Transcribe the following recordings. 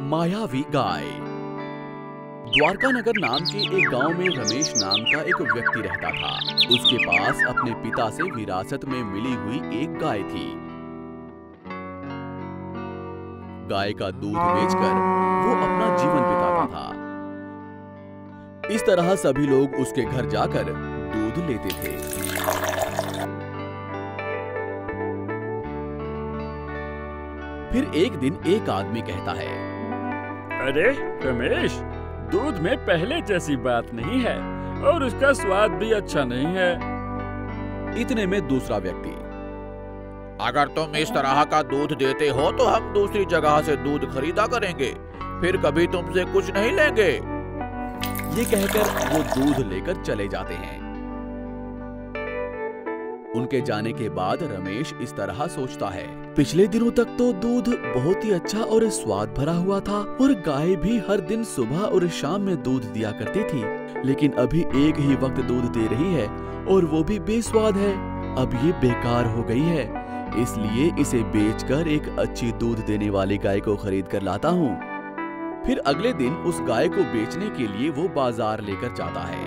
मायावी गाय। द्वारका नगर नाम के एक गांव में रमेश नाम का एक व्यक्ति रहता था। उसके पास अपने पिता से विरासत में मिली हुई एक गाय थी। गाय का दूध बेचकर वो अपना जीवन बिताता था। इस तरह सभी लोग उसके घर जाकर दूध लेते थे। फिर एक दिन एक आदमी कहता है, अरे रमेश, दूध में पहले जैसी बात नहीं है और उसका स्वाद भी अच्छा नहीं है। इतने में दूसरा व्यक्ति, अगर तुम इस तरह का दूध देते हो तो हम दूसरी जगह से दूध खरीदा करेंगे, फिर कभी तुमसे कुछ नहीं लेंगे। ये कहकर वो दूध लेकर चले जाते हैं। उनके जाने के बाद रमेश इस तरह सोचता है, पिछले दिनों तक तो दूध बहुत ही अच्छा और स्वाद भरा हुआ था और गाय भी हर दिन सुबह और शाम में दूध दिया करती थी, लेकिन अभी एक ही वक्त दूध दे रही है और वो भी बेस्वाद है। अब ये बेकार हो गई है, इसलिए इसे बेचकर एक अच्छी दूध देने वाली गाय को खरीद कर लाता हूँ। फिर अगले दिन उस गाय को बेचने के लिए वो बाजार लेकर जाता है।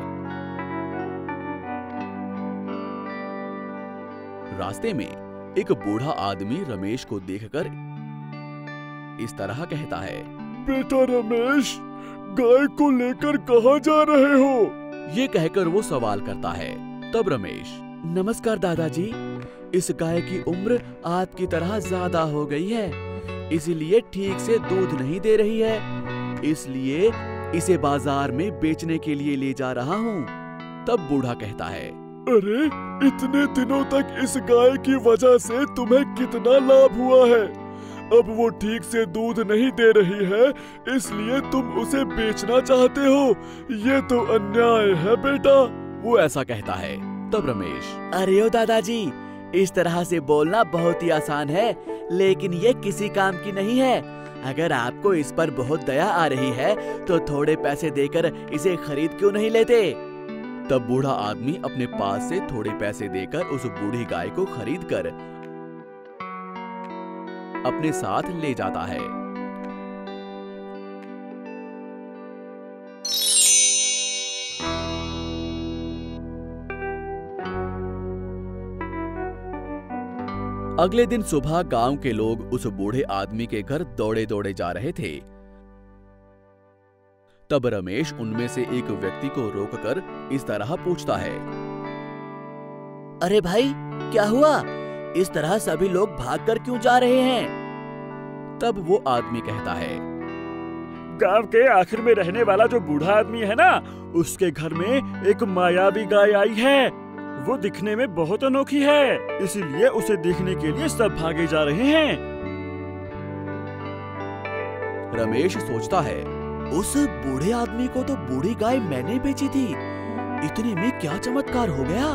रास्ते में एक बूढ़ा आदमी रमेश को देखकर इस तरह कहता है, बेटा रमेश, गाय को लेकर कहाँ जा रहे हो? ये कहकर वो सवाल करता है। तब रमेश, नमस्कार दादाजी, इस गाय की उम्र आपकी तरह ज्यादा हो गई है, इसलिए ठीक से दूध नहीं दे रही है, इसलिए इसे बाजार में बेचने के लिए ले जा रहा हूँ। तब बूढ़ा कहता है, अरे इतने दिनों तक इस गाय की वजह से तुम्हें कितना लाभ हुआ है। अब वो ठीक से दूध नहीं दे रही है, इसलिए तुम उसे बेचना चाहते हो। ये तो अन्याय है बेटा। वो ऐसा कहता है। तब रमेश, अरे ओ दादाजी, इस तरह से बोलना बहुत ही आसान है, लेकिन ये किसी काम की नहीं है। अगर आपको इस पर बहुत दया आ रही है तो थोड़े पैसे देकर इसे खरीद क्यों नहीं लेते? तब बूढ़ा आदमी अपने पास से थोड़े पैसे देकर उस बूढ़ी गाय को खरीदकर अपने साथ ले जाता है। अगले दिन सुबह गांव के लोग उस बूढ़े आदमी के घर दौड़े दौड़े जा रहे थे। तब रमेश उनमें से एक व्यक्ति को रोककर इस तरह पूछता है, अरे भाई, क्या हुआ? इस तरह सभी लोग भागकर क्यों जा रहे हैं? तब वो आदमी कहता है, गांव के आखिर में रहने वाला जो बूढ़ा आदमी है ना, उसके घर में एक मायावी गाय आई है। वो दिखने में बहुत अनोखी है, इसीलिए उसे देखने के लिए सब भागे जा रहे हैं। रमेश सोचता है, उस बूढ़े आदमी को तो बूढ़ी गाय मैंने बेची थी, इतने में क्या चमत्कार हो गया?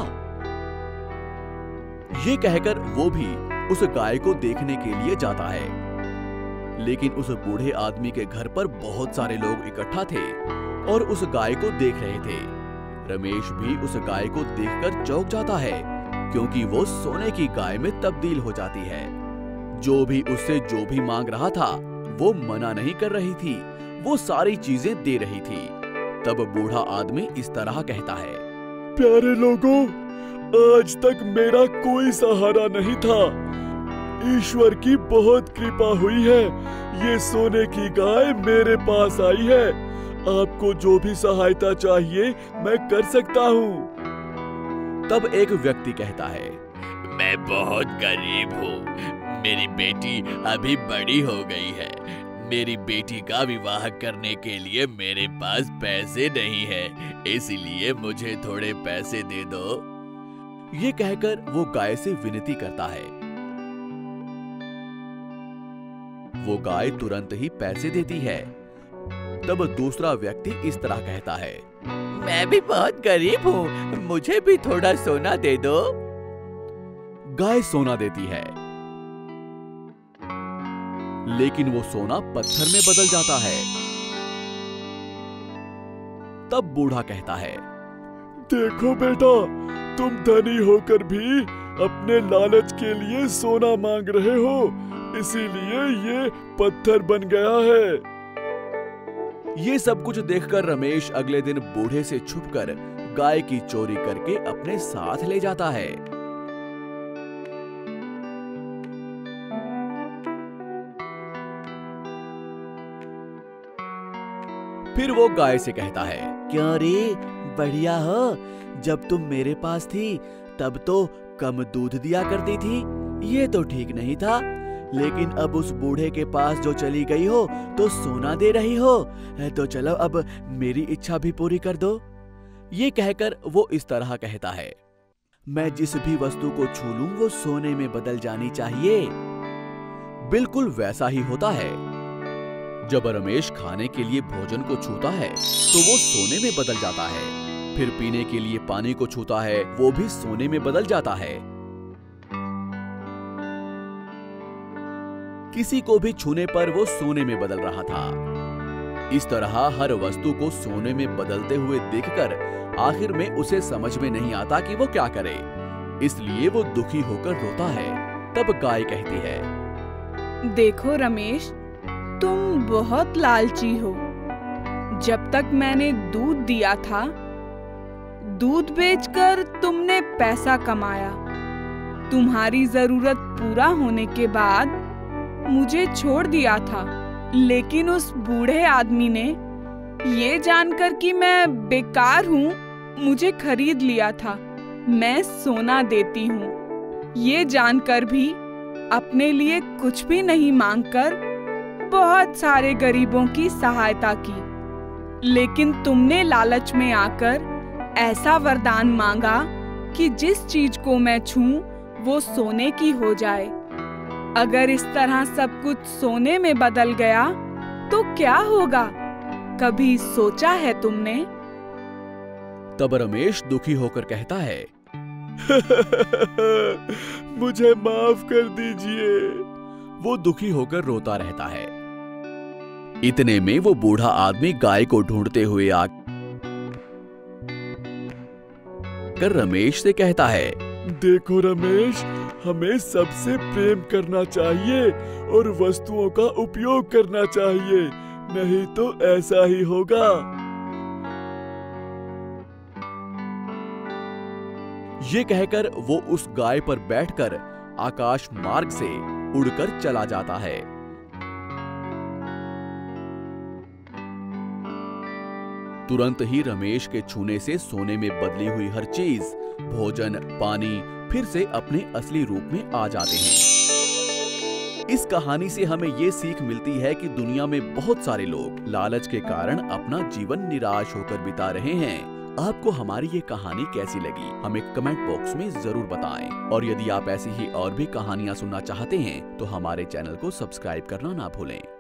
ये कहकर वो भी उस गाय को देखने के लिए जाता है, लेकिन उस बूढ़े आदमी के घर पर बहुत सारे लोग इकट्ठा थे और उस गाय को देख रहे थे। रमेश भी उस गाय को देखकर चौंक जाता है, क्योंकि वो सोने की गाय में तब्दील हो जाती है। जो भी उससे जो भी मांग रहा था, वो मना नहीं कर रही थी, वो सारी चीजें दे रही थी। तब बूढ़ा आदमी इस तरह कहता है, प्यारे लोगों, आज तक मेरा कोई सहारा नहीं था। ईश्वर की बहुत कृपा हुई है, ये सोने की गाय मेरे पास आई है। आपको जो भी सहायता चाहिए मैं कर सकता हूँ। तब एक व्यक्ति कहता है, मैं बहुत गरीब हूँ, मेरी बेटी अभी बड़ी हो गई है। मेरी बेटी का विवाह करने के लिए मेरे पास पैसे नहीं है, इसलिए मुझे थोड़े पैसे दे दो। ये कहकर वो गाय से विनती करता है। वो गाय तुरंत ही पैसे देती है। तब दूसरा व्यक्ति इस तरह कहता है, मैं भी बहुत गरीब हूँ, मुझे भी थोड़ा सोना दे दो। गाय सोना देती है, लेकिन वो सोना पत्थर में बदल जाता है। तब बूढ़ा कहता है, देखो बेटा, तुम धनी होकर भी अपने लालच के लिए सोना मांग रहे हो, इसीलिए ये पत्थर बन गया है। ये सब कुछ देखकर रमेश अगले दिन बूढ़े से छुपकर गाय की चोरी करके अपने साथ ले जाता है। फिर वो गाय से कहता है, क्यों रे, बढ़िया हो। जब तुम मेरे पास थी तब तो कम दूध दिया करती थी, ये तो ठीक नहीं था। लेकिन अब उस बूढ़े के पास जो चली गई हो तो सोना दे रही हो, तो चलो अब मेरी इच्छा भी पूरी कर दो। ये कहकर वो इस तरह कहता है, मैं जिस भी वस्तु को छू लूं वो सोने में बदल जानी चाहिए। बिल्कुल वैसा ही होता है। जब रमेश खाने के लिए भोजन को छूता है तो वो सोने में बदल जाता है। फिर पीने के लिए पानी को छूता है, वो भी सोने में बदल जाता है। किसी को भी छूने पर वो सोने में बदल रहा था। इस तरह हर वस्तु को सोने में बदलते हुए देखकर आखिर में उसे समझ में नहीं आता कि वो क्या करे, इसलिए वो दुखी होकर रोता है। तब गाय कहती है, देखो रमेश, तुम बहुत लालची हो। जब तक मैंने दूध दिया था, दूध बेचकर तुमने पैसा कमाया। तुम्हारी जरूरत पूरा होने के बाद मुझे छोड़ दिया था। लेकिन उस बूढ़े आदमी ने ये जानकर कि मैं बेकार हूँ, मुझे खरीद लिया था। मैं सोना देती हूँ, ये जानकर भी अपने लिए कुछ भी नहीं मांगकर बहुत सारे गरीबों की सहायता की। लेकिन तुमने लालच में आकर ऐसा वरदान मांगा कि जिस चीज को मैं छूं वो सोने की हो जाए। अगर इस तरह सब कुछ सोने में बदल गया तो क्या होगा? कभी सोचा है तुमने? तब रमेश दुखी होकर कहता है, मुझे माफ कर दीजिए। वो दुखी होकर रोता रहता है। इतने में वो बूढ़ा आदमी गाय को ढूंढते हुए आकर रमेश से कहता है, देखो रमेश, हमें सबसे प्रेम करना चाहिए और वस्तुओं का उपयोग करना चाहिए, नहीं तो ऐसा ही होगा। ये कहकर वो उस गाय पर बैठकर आकाश मार्ग से उड़कर चला जाता है। तुरंत ही रमेश के छूने से सोने में बदली हुई हर चीज, भोजन, पानी फिर से अपने असली रूप में आ जाते हैं। इस कहानी से हमें ये सीख मिलती है कि दुनिया में बहुत सारे लोग लालच के कारण अपना जीवन निराश होकर बिता रहे हैं। आपको हमारी ये कहानी कैसी लगी, हमें कमेंट बॉक्स में जरूर बताएं। और यदि आप ऐसी ही और भी कहानियां सुनना चाहते हैं तो हमारे चैनल को सब्सक्राइब करना ना भूलें।